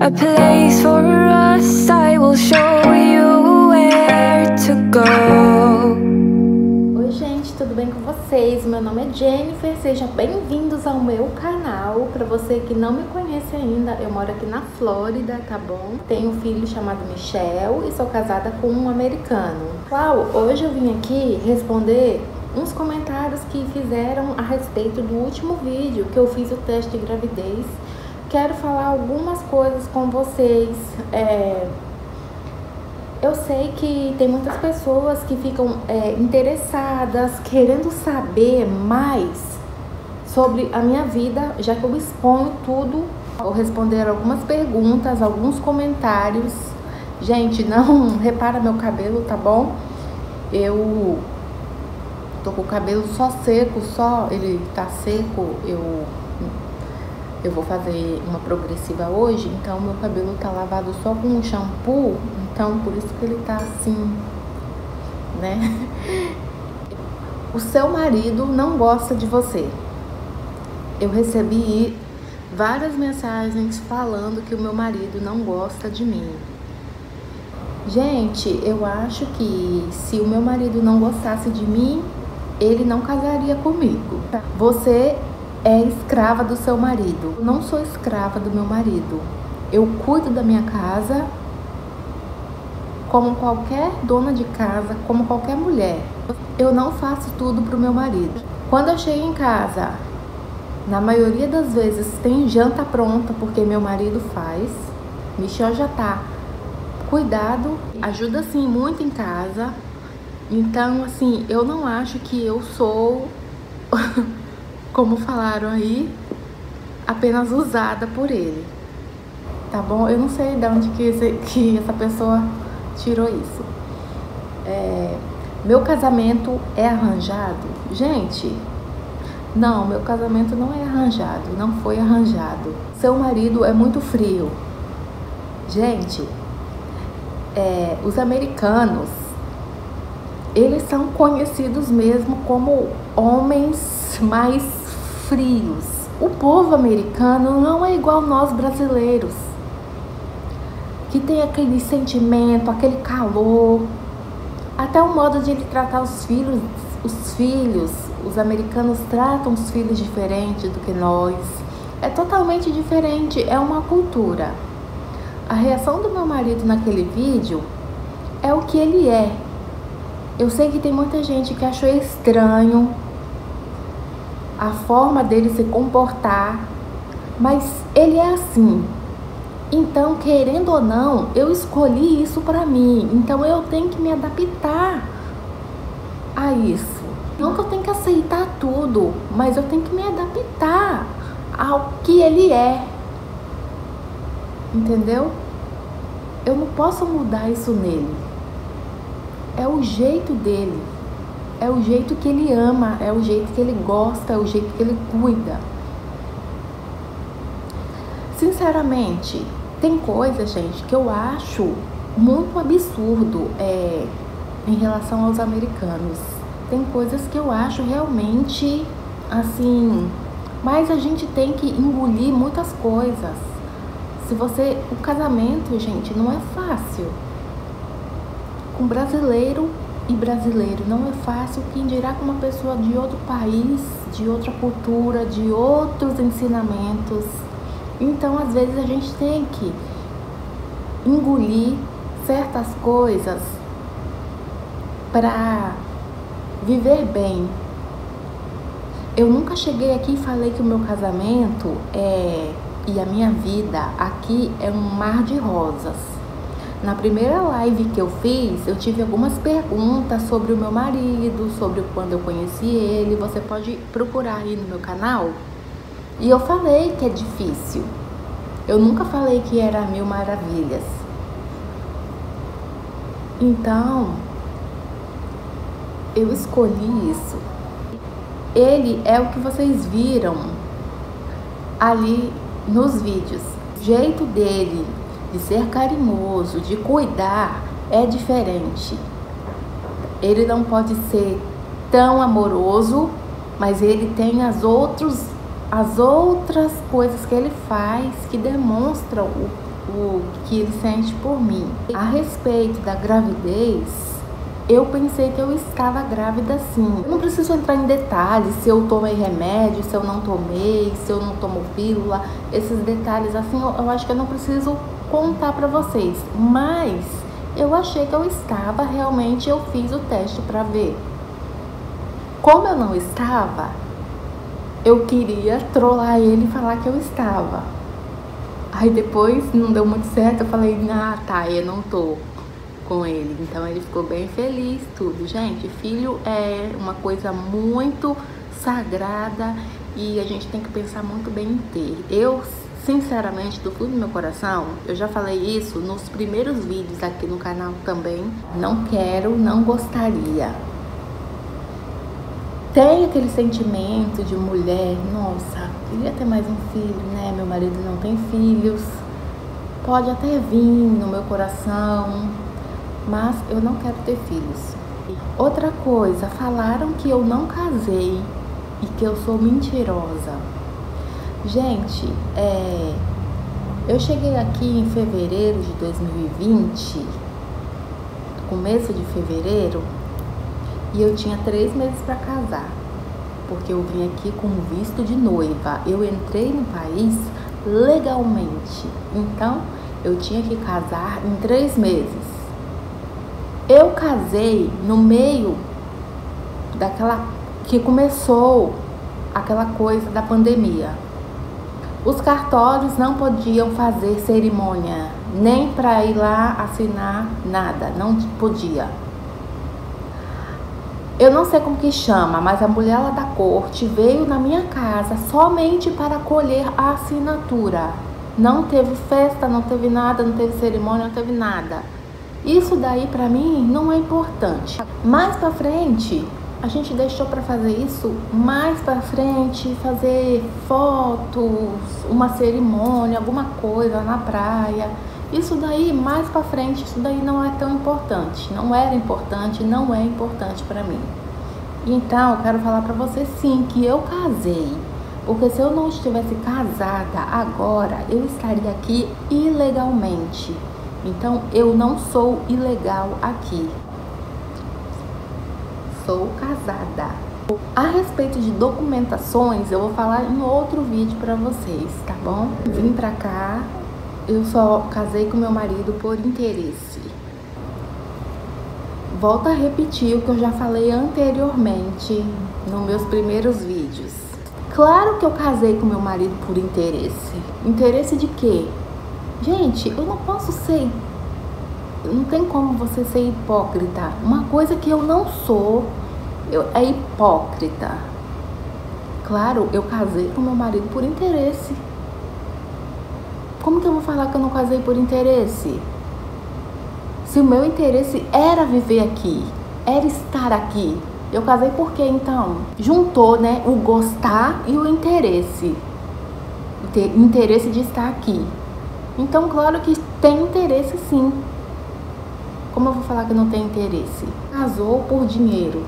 a place for us. I will show you where to go. Oi gente, tudo bem com vocês? Meu nome é Jennifer, sejam bem-vindos ao meu canal. Para você que não me conhece ainda, eu moro aqui na Flórida, tá bom? Tenho um filho chamado Michel e sou casada com um americano. Uau, hoje eu vim aqui responder uns comentários que fizeram a respeito do último vídeo que eu fiz o teste de gravidez. Quero falar algumas coisas com vocês. Eu sei que tem muitas pessoas que ficam interessadas, querendo saber mais sobre a minha vida, já que eu exponho tudo. Vou responder algumas perguntas, alguns comentários. Gente, não repara meu cabelo, tá bom? Eu tô com o cabelo só seco, ele tá seco. Eu vou fazer uma progressiva hoje, então meu cabelo tá lavado só com um shampoo, então por isso que ele tá assim, né? O seu marido não gosta de você. Eu recebi várias mensagens falando que o meu marido não gosta de mim. Gente, eu acho que se o meu marido não gostasse de mim, ele não casaria comigo. Você é escrava do seu marido. Eu não sou escrava do meu marido. Eu cuido da minha casa como qualquer dona de casa, como qualquer mulher. Eu não faço tudo pro meu marido. Quando eu chego em casa, na maioria das vezes tem janta pronta porque meu marido faz. Michel já tá cuidado, ajuda assim muito em casa. Então assim, eu não acho que eu sou como falaram aí, apenas usada por ele, tá bom? Eu não sei de onde que essa pessoa tirou isso. Meu casamento é arranjado? Gente, não, meu casamento não é arranjado, não foi arranjado. Seu marido é muito frio. Gente, os americanos, eles são conhecidos mesmo como homens mais frios. O povo americano não é igual nós brasileiros, que tem aquele sentimento, aquele calor, até o modo de ele tratar os filhos, os americanos tratam os filhos diferente do que nós. É totalmente diferente, é uma cultura. A reação do meu marido naquele vídeo é o que ele é. Eu sei que tem muita gente que achou estranho a forma dele se comportar, mas ele é assim. Então, querendo ou não, eu escolhi isso pra mim. Então, eu tenho que me adaptar a isso. Não que eu tenho que aceitar tudo, mas eu tenho que me adaptar ao que ele é. Entendeu? Eu não posso mudar isso nele. É o jeito dele. É o jeito que ele ama, é o jeito que ele gosta, é o jeito que ele cuida. Sinceramente, tem coisa, gente, que eu acho muito absurdo em relação aos americanos. Tem coisas que eu acho realmente, assim, mas a gente tem que engolir muitas coisas. O casamento, gente, não é fácil. Com brasileiro não é fácil, quem dirá com uma pessoa de outro país, de outra cultura, de outros ensinamentos. Então, às vezes, a gente tem que engolir certas coisas para viver bem. Eu nunca cheguei aqui e falei que o meu casamento e a minha vida aqui é um mar de rosas. Na primeira live que eu fiz, eu tive algumas perguntas sobre o meu marido, sobre quando eu conheci ele. Você pode procurar aí no meu canal. E eu falei que é difícil. Eu nunca falei que era 1000 maravilhas. Então, eu escolhi isso. Ele é o que vocês viram ali nos vídeos. O jeito dele de ser carinhoso, de cuidar, é diferente. Ele não pode ser tão amoroso, mas ele tem as outras coisas que ele faz que demonstram o que ele sente por mim. A respeito da gravidez, eu pensei que eu estava grávida sim. Eu não preciso entrar em detalhes se eu tomei remédio, se eu não tomei, se eu não tomo pílula. Esses detalhes assim, eu acho que eu não preciso contar pra vocês. Mas eu achei que eu estava, realmente eu fiz o teste pra ver. Como eu não estava, eu queria trollar ele e falar que eu estava. Aí depois não deu muito certo, eu falei, tá, eu não tô com ele. Então ele ficou bem feliz, tudo. Gente, filho é uma coisa muito sagrada e a gente tem que pensar muito bem em ter. Eu, sinceramente, do fundo do meu coração, eu já falei isso nos primeiros vídeos aqui no canal também. Não quero, não gostaria. Tem aquele sentimento de mulher, nossa, queria ter mais um filho, né? Meu marido não tem filhos. Pode até vir no meu coração, mas eu não quero ter filhos. Outra coisa, falaram que eu não casei e que eu sou mentirosa. Gente, eu cheguei aqui em fevereiro de 2020, começo de fevereiro, e eu tinha 3 meses para casar, porque eu vim aqui com visto de noiva. Eu entrei no país legalmente, então eu tinha que casar em 3 meses. Eu casei no meio daquela que começou aquela coisa da pandemia. Os cartórios não podiam fazer cerimônia, nem para ir lá assinar nada, não podia. Eu não sei como que chama, mas a mulher lá da corte veio na minha casa somente para colher a assinatura. Não teve festa, não teve nada, não teve cerimônia, não teve nada. Isso daí pra mim não é importante. Mais pra frente, a gente deixou pra fazer isso. Mais pra frente, fazer fotos, uma cerimônia, alguma coisa na praia. Isso daí, mais pra frente, isso daí não é tão importante. Não era importante, não é importante pra mim. Então, eu quero falar pra você sim, que eu casei. Porque se eu não estivesse casada agora, eu estaria aqui ilegalmente. Então, eu não sou ilegal aqui. Sou casada. A respeito de documentações, eu vou falar em outro vídeo pra vocês, tá bom? Vim pra cá. Eu só casei com meu marido por interesse. Volto a repetir o que eu já falei anteriormente nos meus primeiros vídeos. Claro que eu casei com meu marido por interesse. Interesse de quê? Gente, eu não posso ser... Não tem como você ser hipócrita. Uma coisa que eu não sou é hipócrita. Claro, eu casei com meu marido por interesse. Como que eu vou falar que eu não casei por interesse? Se o meu interesse era viver aqui, era estar aqui, eu casei por quê então? Juntou, né, o gostar e o interesse. Interesse de estar aqui. Então, claro que tem interesse sim. Como eu vou falar que não tem interesse? Casou por dinheiro.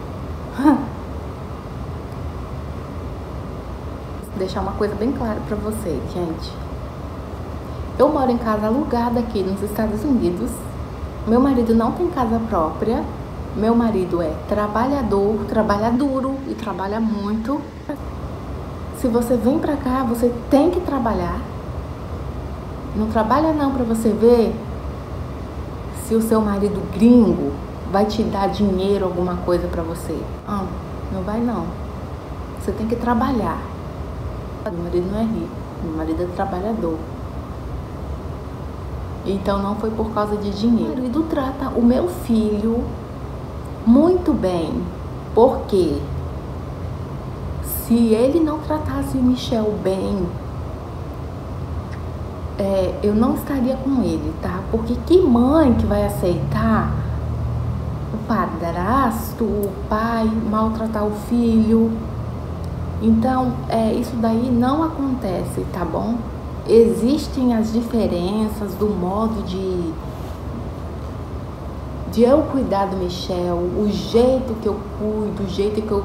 Vou deixar uma coisa bem clara pra vocês, gente. Eu moro em casa alugada aqui nos Estados Unidos. Meu marido não tem casa própria. Meu marido é trabalhador, trabalha duro e trabalha muito. Se você vem pra cá, você tem que trabalhar. Não trabalha não pra você ver se o seu marido gringo vai te dar dinheiro, alguma coisa pra você. Não vai não. Você tem que trabalhar. Meu marido não é rico, meu marido é trabalhador. Então não foi por causa de dinheiro. Meu marido trata o meu filho muito bem. Porque se ele não tratasse o Michel bem, eu não estaria com ele, tá? Porque que mãe que vai aceitar o padrasto, o pai maltratar o filho? Então, isso daí não acontece, tá bom? Existem as diferenças do modo de eu cuidar do Michel, o jeito que eu cuido, o jeito que eu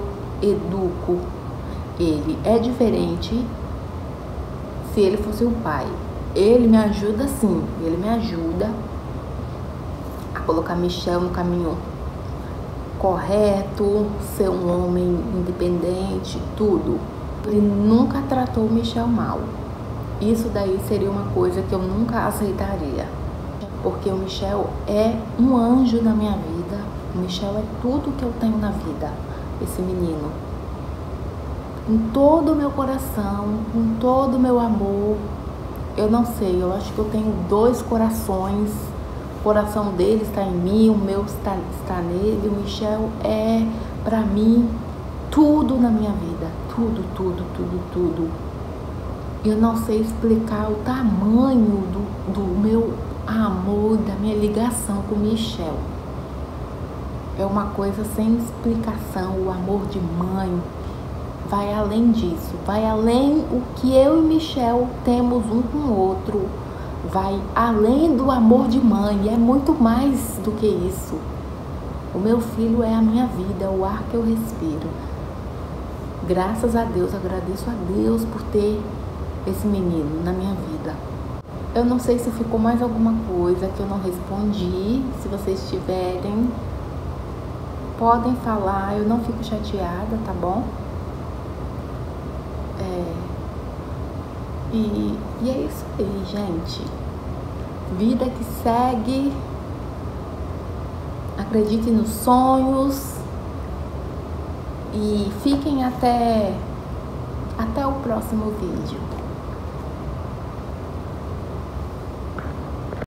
educo ele. É diferente se ele fosse o pai. Ele me ajuda sim, ele me ajuda a colocar Michel no caminho correto, ser um homem independente, tudo. Ele nunca tratou o Michel mal. Isso daí seria uma coisa que eu nunca aceitaria. Porque o Michel é um anjo na minha vida. O Michel é tudo que eu tenho na vida. Esse menino. Com todo o meu coração, com todo o meu amor. Eu não sei, eu acho que eu tenho 2 corações. O coração dele está em mim, o meu está nele. O Michel é, pra mim, tudo na minha vida. Tudo, tudo, tudo, tudo. Eu não sei explicar o tamanho do meu amor, da minha ligação com o Michel. É uma coisa sem explicação. O amor de mãe vai além disso. Vai além o que eu e Michel temos um com o outro. Vai além do amor de mãe. É muito mais do que isso. O meu filho é a minha vida, é o ar que eu respiro. Graças a Deus, agradeço a Deus por ter esse menino na minha vida. Eu não sei se ficou mais alguma coisa que eu não respondi. Se vocês tiverem, podem falar, eu não fico chateada, tá bom? E é isso aí, gente. Vida que segue. Acreditem nos sonhos. E fiquem até o próximo vídeo.